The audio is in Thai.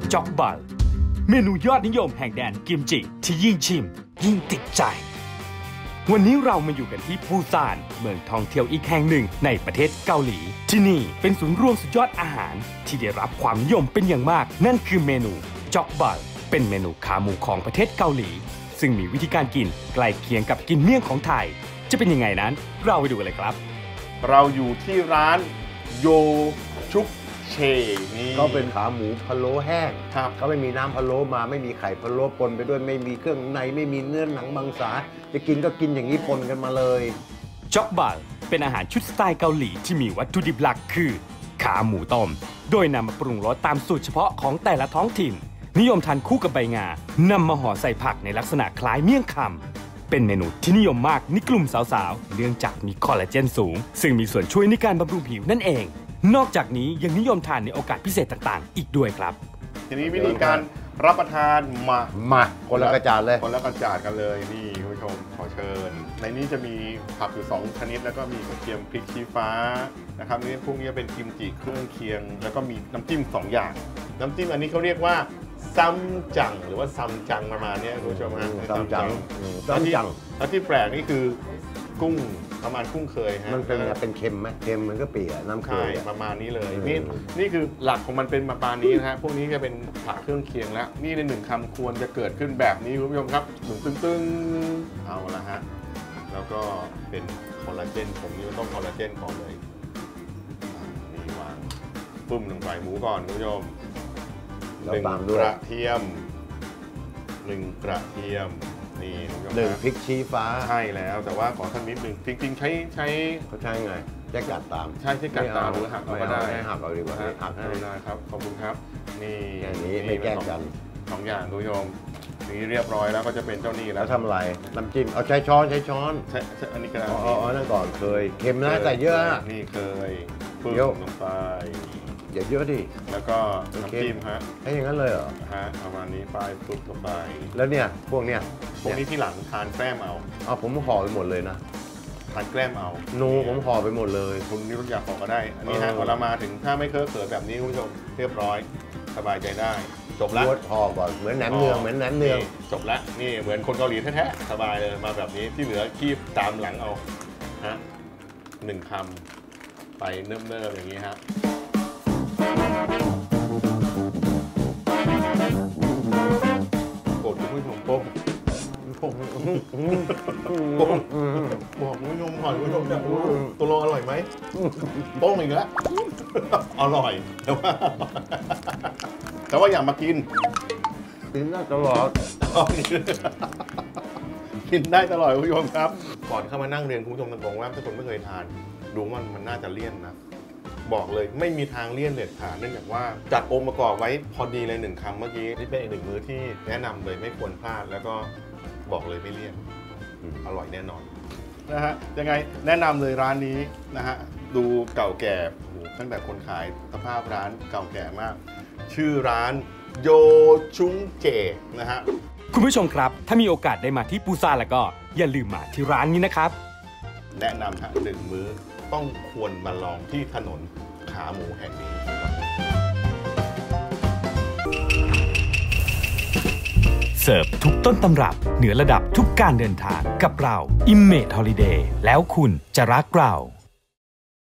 จ็อกบัลเมนูยอดนิยมแห่งแดนกิมจิที่ยิ่งชิมยิ่งติดใจวันนี้เรามาอยู่กันที่ปูซานเมืองท่องเที่ยวอีกแห่งหนึ่งในประเทศเกาหลีที่นี่เป็นศูนย์รวมสุดยอดอาหารที่ได้รับความนิยมเป็นอย่างมากนั่นคือเมนูจ็อกบัลเป็นเมนูขาหมูของประเทศเกาหลีซึ่งมีวิธีการกินใกล้เคียงกับกินเมี่ยงของไทยจะเป็นยังไงนั้นเราไปดูกันเลยครับเราอยู่ที่ร้านโยชุกเชนี่ก็เป็นขาหมูพะโล้แห้งครับก็ไม่มีน้ำพะโล้มาไม่มีไข่พะโล้ปนไปด้วยไม่มีเครื่องในไม่มีเนื้อหนังมังสาจะกินก็กินอย่างนี้ปนกันมาเลยจ็อกบัลเป็นอาหารชุดสไตล์เกาหลีที่มีวัตถุดิบหลักคือขาหมูต้มโดยนำมาปรุงรสตามสูตรเฉพาะของแต่ละท้องถิ่นนิยมทานคู่กับใบงานำมาห่อใส่ผักในลักษณะคล้ายเมี่ยงคำเป็นเมนูที่นิยมมากในกลุ่มสาวๆเนื่องจากมีคอลลาเจนสูงซึ่งมีส่วนช่วยในการบำรุงผิวนั่นเองนอกจากนี้ยังนิยมทานในโอกาสพิเศษต่างๆอีกด้วยครับทีนี้วิธีการรับประทานมาคนละกระจาดเลยคนละกระจาดกันเลยนี่คุณผู้ชมขอเชิญในนี้จะมีผักอยู่2ชนิดแล้วก็มีกระเทียมพริกชี้ฟ้านะครับนี่พวกนี้เป็นกิมจิเครื่องเคียงแล้วก็มีน้ำจิ้ม2อย่างน้ำจิ้มอันนี้เขาเรียกว่าซัมจังหรือว่าซัมจังประมาณนี้คุณผู้ชมฮะซัมจังแล้วที่แปลกนี่คือกุ้งประมาณกุ้งเคยฮะมันเป็นเค็มไหมเค็มมันก็เปียน้ำเค็มประมาณนี้เลยนี่คือหลักของมันเป็นประมาณนี้นะฮะพวกนี้จะเป็นผักเครื่องเคียงแล้วนี่ใน1คำควรจะเกิดขึ้นแบบนี้คุณผู้ชมครับตึงเอาละฮะแล้วก็เป็นคอลลาเจนผมนี่ต้องคอลลาเจนก่อนเลยนี่วางปุ้มลงไปหมูก่อนคุณผู้ชม1 กระเทียม1 กระเทียมนี่ 1 พริกชี้ฟ้าใช่แล้วแต่ว่าขอสักนิดนึงจริงๆใช้เขาใช้ไงแก้กัดตามใช่ที่กัดตามหรือหักก็ได้หักเอาดีกว่าหักได้ครับขอบคุณครับนี่อย่างนี้ไม่แก้กัน 2อย่างคุณผู้ชมนี่เรียบร้อยแล้วก็จะเป็นเจ้านี่แล้วทำอะไรน้ำจิ้มเอาใช้ช้อนใช่อันนี้ก็ได้นั่นก่อนเคยเค็มนะใส่เยอะนี่เคยพึ่งลงไปอย่าเยอะดิแล้วก็น้ำจิ้มฮะให้อย่างนั้นเลยเหรอฮะประมาณนี้ป้ายปุ๊บลงไปแล้วเนี่ยพวกนี้ที่หลังทานแกล้มเอาผมห่อไปหมดเลยนะทานแกล้มเอาผมห่อไปหมดเลยคุณนิรุตอยากห่อก็ได้อันนี้ฮะเวลามาถึงถ้าไม่เคอะเขินแบบนี้คุณผู้ชมเรียบร้อยสบายใจได้จบแล้วห่อก่อนเหมือนแหนมเนืองจบแล้วนี่เหมือนคนเกาหลีแท้ๆสบายเลยมาแบบนี้ที่เหลือคีบตามหลังเอาฮะ1 คำไปเนิ่มๆอย่างนี้ฮะโกรธคุณผู้ชมโป้งบอกคุณผู้ชมหอยคุณผู้ชมจะตัวโลอร่อยไหมโป้งอีกแล้วอร่อยแต่ว่าอย่ามากินได้ตลอดกินได้ตลอดคุณผู้ชมครับก่อนเข้ามานั่งเรียนคุณผู้ชมตรงๆว่าถ้าคนไม่เคยทานดูว่ามันน่าจะเลี่ยนนะบอกเลยไม่มีทางเลี่ยนเด็ดขาดเนื่องจากว่าจัดองค์ประกอบไว้พอดีเลย1 คำเมื่อกี้นี่เป็นอีก1 มื้อที่แนะนำเลยไม่ควรพลาดแล้วก็บอกเลยไม่เลี่ยนอร่อยแน่นอนนะฮะยังไงแนะนำเลยร้านนี้นะฮะดูเก่าแก่ตั้งแต่คนขายสภาพร้านเก่าแก่มากชื่อร้านโยชุงเจนะฮะคุณผู้ชมครับถ้ามีโอกาสได้มาที่ปูซานแล้วก็อย่าลืมมาที่ร้านนี้นะครับแนะนำฮะ1 มื้อต้องควรมาลองที่ถนนขาหมูแห่งนี้เสิร์ฟทุกต้นตำรับเหนือระดับทุกการเดินทางกับเรา Image Holiday แล้วคุณจะรักเรา